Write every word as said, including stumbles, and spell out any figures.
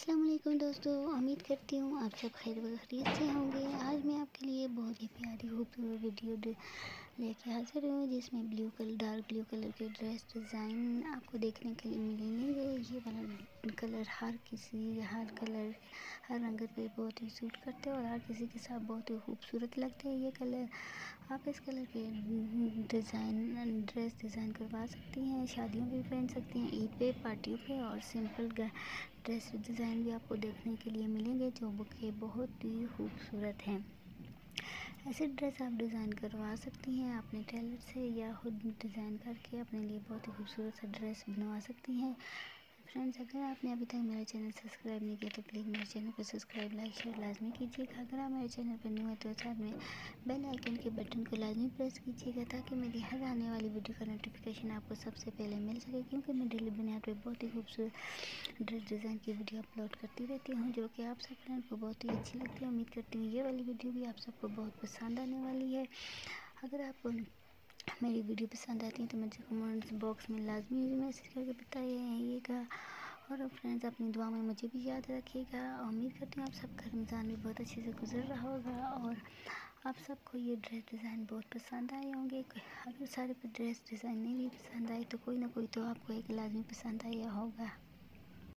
अस्सलाम वालेकुम दोस्तों, उम्मीद करती हूँ आप सब खैर व खैरियत से होंगे। आज मैं आपके लिए बहुत ही प्यारी खूबसूरत वीडियो लेके हाजिर हूँ जिसमें blue colour dark blue colour के ड्रेस डिज़ाइन आपको देखने के लिए मिलेंगे। ये वाला कलर हर किसी हर कलर हर रंग पे बहुत ही सूट करते हैं और हर किसी के साथ बहुत ही खूबसूरत लगते हैं। ये कलर आप इस कलर के डिज़ाइन ड्रेस डिज़ाइन करवा सकती हैं, शादियों पे पहन सकती हैं, ईद पे, पार्टियों पे और सिंपल ड्रेस डिज़ाइन भी आपको देखने के लिए मिलेंगे जो के बहुत ही खूबसूरत हैं। ऐसे ड्रेस आप डिज़ाइन करवा सकती हैं अपने टेलर से या खुद डिज़ाइन करके अपने लिए बहुत ही खूबसूरत सा ड्रेस बनवा सकती हैं। फ्रेंड्स, अगर आपने अभी तक मेरा चैनल सब्सक्राइब नहीं किया तो प्लीज़ मेरे चैनल पर सब्सक्राइब लाइक शेयर लाजमी कीजिएगा। अगर आप मेरे चैनल पर न्यू है तो साथ में बेल आइकन के बटन को लाजमी प्रेस कीजिएगा ताकि मेरी हर आने वाली वीडियो का नोटिफिकेशन आपको सबसे पहले मिल सके, क्योंकि मैं डेली बुनियाद पर बहुत ही खूबसूरत ड्रेस डिज़ाइन की वीडियो अपलोड करती रहती हूँ जो कि आप सब फ्रेंड को बहुत ही अच्छी लगती है। उम्मीद करती हूँ ये वाली वीडियो भी आप सबको बहुत पसंद आने वाली है। अगर आपको मेरी वीडियो पसंद आती है तो मुझे कमेंट्स बॉक्स में लाजमी मैसेज करके बताइएगा और फ्रेंड्स अपनी दुआ में मुझे भी याद रखिएगा। उम्मीद करती हूँ आप सबका रमज़ान भी बहुत अच्छे से गुजर रहा होगा और आप सबको ये ड्रेस डिज़ाइन बहुत पसंद आए होंगे। अगर सारे ड्रेस डिज़ाइन नहीं भी पसंद आए तो कोई ना कोई तो आपको एक लाजमी पसंद आया होगा।